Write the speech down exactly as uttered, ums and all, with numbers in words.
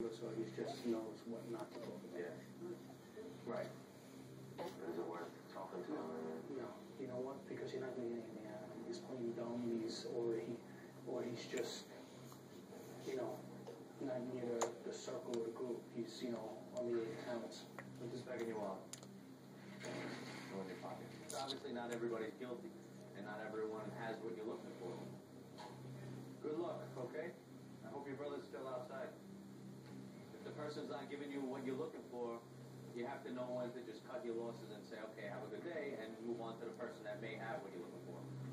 So he just knows what not to talk about. Yeah. Right. Is it worth talking to him? No. You know what? Because you're not getting anything out of him. He's playing dumb. He's or he or he's just you know not near the, the circle of the group. He's you know on the eight accounts. Put this back in your wallet. Go in your pocket. Obviously, not everybody's guilty, and not everyone has what you're looking for. Good luck, okay? I hope your brother's still outside. If the person's not giving you what you're looking for, you have to know when to just cut your losses and say, okay, have a good day, and move on to the person that may have what you're looking for.